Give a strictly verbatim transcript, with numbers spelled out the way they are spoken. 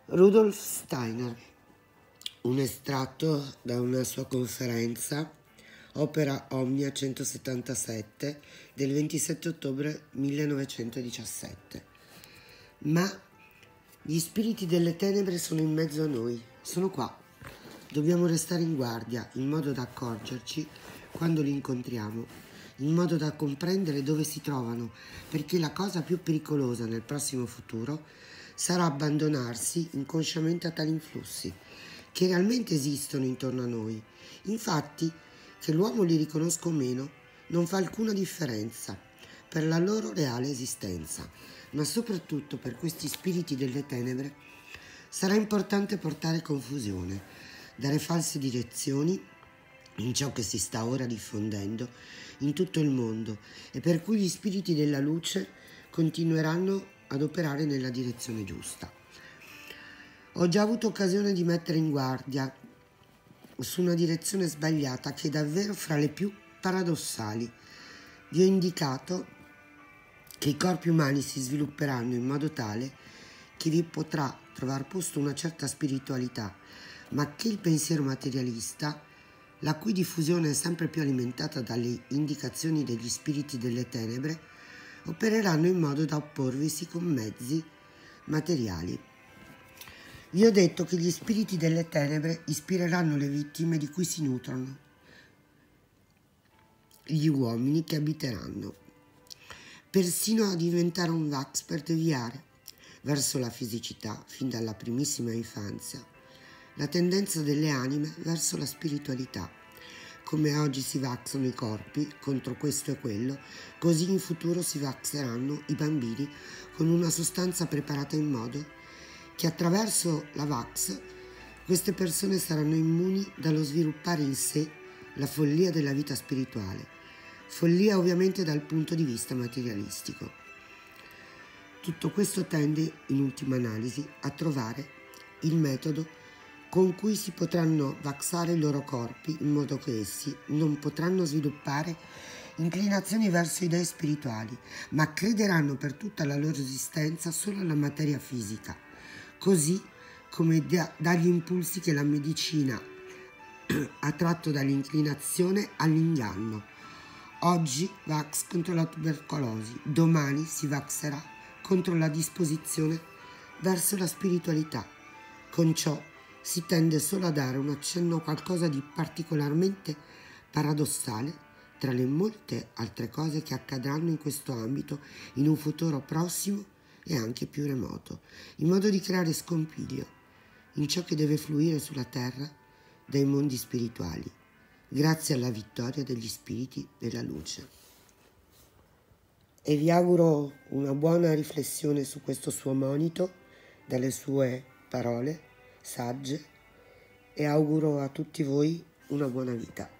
Rudolf Steiner, un estratto da una sua conferenza, Opera Omnia centosettantasette, del ventisette ottobre millenovecentodiciassette. Ma gli spiriti delle tenebre sono in mezzo a noi, sono qua. Dobbiamo restare in guardia, in modo da accorgerci quando li incontriamo, in modo da comprendere dove si trovano, perché la cosa più pericolosa nel prossimo futuro sarà abbandonarsi inconsciamente a tali influssi, che realmente esistono intorno a noi. Infatti, che l'uomo li riconosca o meno non fa alcuna differenza per la loro reale esistenza, ma soprattutto per questi spiriti delle tenebre sarà importante portare confusione, dare false direzioni in ciò che si sta ora diffondendo in tutto il mondo e per cui gli spiriti della luce continueranno ad operare nella direzione giusta. Ho già avuto occasione di mettere in guardia su una direzione sbagliata che è davvero fra le più paradossali. Vi ho indicato che i corpi umani si svilupperanno in modo tale che vi potrà trovare posto una certa spiritualità, ma che il pensiero materialista, la cui diffusione è sempre più alimentata dalle indicazioni degli spiriti delle tenebre, opereranno in modo da opporvisi con mezzi materiali. Vi ho detto che gli spiriti delle tenebre ispireranno le vittime di cui si nutrono, gli uomini che abiteranno, persino a diventare un vax per deviare verso la fisicità fin dalla primissima infanzia, la tendenza delle anime verso la spiritualità. Come oggi si vaxano i corpi contro questo e quello, così in futuro si vaxeranno i bambini con una sostanza preparata in modo che attraverso la vax queste persone saranno immuni dallo sviluppare in sé la follia della vita spirituale, follia ovviamente dal punto di vista materialistico. Tutto questo tende, in ultima analisi, a trovare il metodo con cui si potranno vaxare i loro corpi in modo che essi non potranno sviluppare inclinazioni verso idee spirituali, ma crederanno per tutta la loro esistenza solo alla materia fisica, così come da, dagli impulsi che la medicina ha tratto dall'inclinazione all'inganno. Oggi vax contro la tubercolosi, domani si vaxerà contro la disposizione verso la spiritualità. Con ciò si tende solo a dare un accenno a qualcosa di particolarmente paradossale tra le molte altre cose che accadranno in questo ambito in un futuro prossimo e anche più remoto, in modo di creare scompiglio in ciò che deve fluire sulla terra dai mondi spirituali, grazie alla vittoria degli spiriti della luce. E vi auguro una buona riflessione su questo suo monito, dalle sue parole sagge, e auguro a tutti voi una buona vita.